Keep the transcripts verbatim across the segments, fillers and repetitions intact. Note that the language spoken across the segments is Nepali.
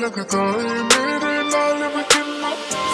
लगता है मेरे लाल कितना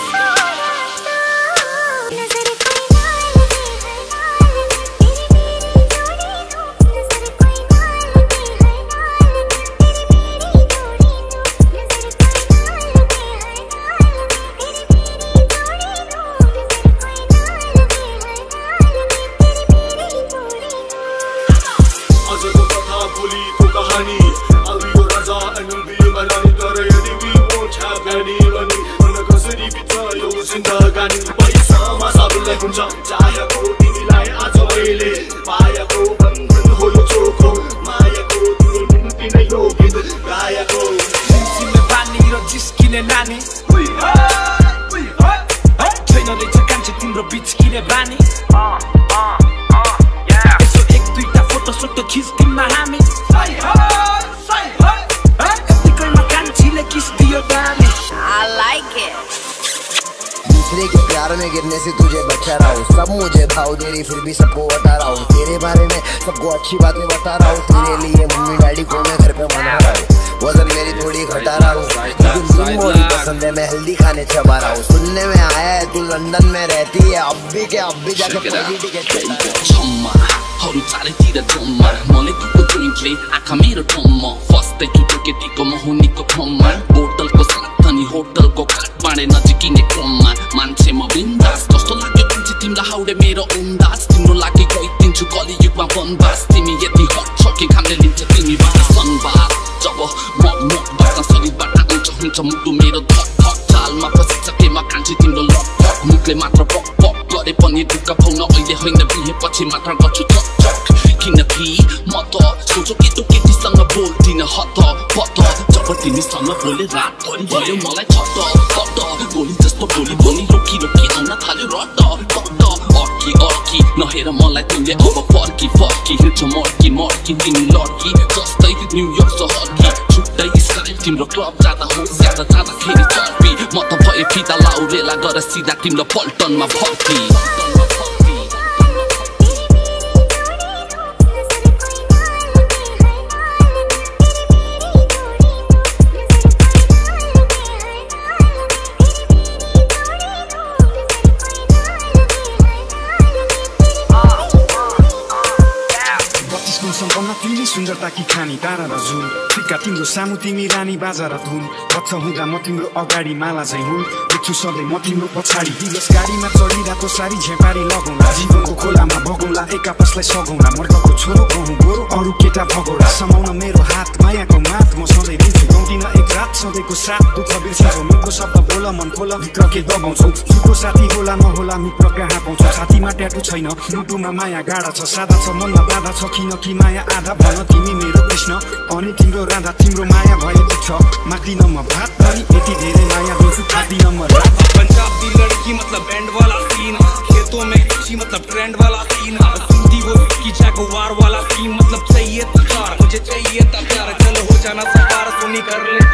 Simsime Pani र जिस्किने नानी छैन रहेछ कान्छे तिम्रो बिच किने बानी यसो एक दुईटा फोटो सोटो खिच्दिउँ न हामी यतिकैमा कान्छीले किस दियो दामी I like it. दूसरे के प्यार में गिरने से तुझे बचा रहा हूँ, सब मुझे भाव दे रही फिर भी सबको बता रहा हूँ, तेरे बारे में सबको अच्छी बातें बता रहा हूँ, तेरे लिए मम्मी डैडी को मैं घर पे मना रहा हूँ, वजन मेरी थोड़ी घटा रहा हूँ, तुम मोरी पसंद है मैं हेल्दी खाने चबा रहा हूँ, सुनने में आया है तू लंदन में रहती है, अब भी के अब भी जाके पहली टिकट छम्मा हरु चारैतिर जम्मा मलेको ड्रिङ्कले आँखा मेरो ठम्मा फस्दै टुटो केटीको मोहनीको खम्मा बोतलको साथ अनि होटलको काट बाँडे नजिकिने क्रममा मान्छे म बिन्दास कस्तो लाग्यो कान्छी तिमीलाई हाउडे मेरो अन्दाज तिम्रो लागि गइदिन्छु कलियुगमा वनवास तिमी यति हट छौ कि घामले लिन्छ तिमीबाट सनबार जब म मुखबाट शरीरबाट आउँछ हुन्छ मुटु मेरो धक धक चालमा फसिसके म कान्छी तिम्रो लक लक मुखले मात्र पक पक गरे पनि ढुक्क पाउन अहिले होइन बिहेपछि मात्र गर्छु चक चक किनकि म त सोचो केटो केटीसँग बोल्दिन हत पत जब तिमीसँग बोले रातभरि भयो मलाई छत पत गोली जस्तो बोली बोली रोकी रोकी आउन थाल्यो रट पत अर्की अर्की नहेर मलाई तिमीले अब फर्की फर्की हिँड्छ मर्की मर्की तिमी लड्की जस्तै न्युयोर्क सहरकी छुट्टै स्टाइल तिम्रो क्लब जाँदा हो ज्यादा जाँदाखेरि चर्पी म त भए फिदा लाउरेला गर सिधा तिम्रो पल्टनमा भर्ती सम्पन्न तिमी सुन्दरता कि खानी तारा र झुल फिक्का तिम्रो सामु तिमी रानी बाजा र धुन बच्चा हुँदा म तिम्रो अगाडि माला चाहिँ हुन् देख्छु सधैँ म तिम्रो पछाडि दिवस गाडीमा चढिरहेको सारी झेपारी लगाउला जीवनको खोलामा बगौला एक आपसलाई सघौला मर्कको छोरो गहुँ गोरो अरू केटा भगौला समाउन मेरो हात मायाको मात म सधैँ दिन्छु गाउँदिन एक रात सधैँको साथ दुःख बिर्सिन्छौ मिठो शब्द बोल मन खोल भित्र के दबाउँछौ झुको साथी होला नहोला मित्र कहाँ पाउँछौ साथीमा ट्याटु छैन मुटुमा माया गाडा छ सादा छ मनमा बाधा छ किन कि माया आधा भन तिमी मेरो कृष्ण अनि तिम्रो राधा तिम्रो माया भएको छ माग्दिन म भात पनि यति धेरै माया दिन्छु खादिन म रात पंजाबी लड़की मतलब बैंड वाला सीन खेतों में कृषि मतलब ट्रेंड वाला सीन हिंदी वो की जगवार वाला सीन मतलब चाहिए तो प्यार मुझे चाहिए तो प्यार चलो हो जाना सवार सोनी कर ले